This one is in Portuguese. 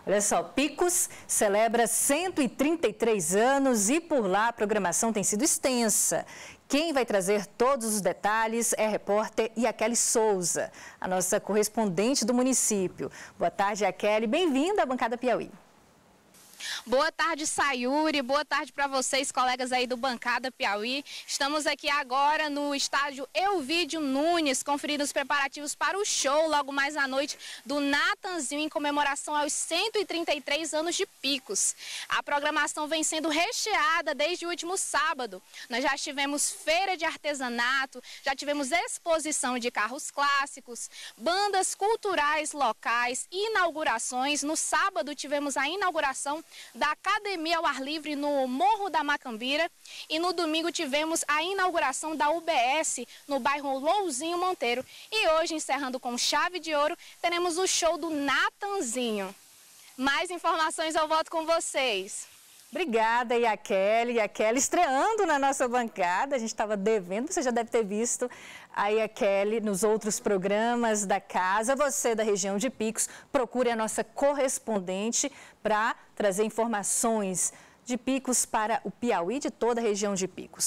Olha só, Picos celebra 133 anos e por lá a programação tem sido extensa. Quem vai trazer todos os detalhes é a repórter Iaquele Souza, a nossa correspondente do município. Boa tarde, Iaquele. Bem-vinda à Bancada Piauí. Boa tarde, Sayuri. Boa tarde para vocês, colegas aí do Bancada Piauí. Estamos aqui agora no estádio Elvídio Nunes, conferindo os preparativos para o show logo mais à noite do Natanzinho, em comemoração aos 133 anos de Picos. A programação vem sendo recheada desde o último sábado. Nós já tivemos feira de artesanato, já tivemos exposição de carros clássicos, bandas culturais locais, inaugurações. No sábado tivemos a inauguração da Academia ao Ar Livre no Morro da Macambira e no domingo tivemos a inauguração da UBS no bairro Louzinho Monteiro. E hoje, encerrando com chave de ouro, teremos o show do Natanzinho. Mais informações eu volto com vocês. Obrigada, Iaquele. Iaquele estreando na nossa bancada. A gente estava devendo, você já deve ter visto a Iaquele nos outros programas da casa. Você da região de Picos, procure a nossa correspondente para trazer informações de Picos para o Piauí, de toda a região de Picos.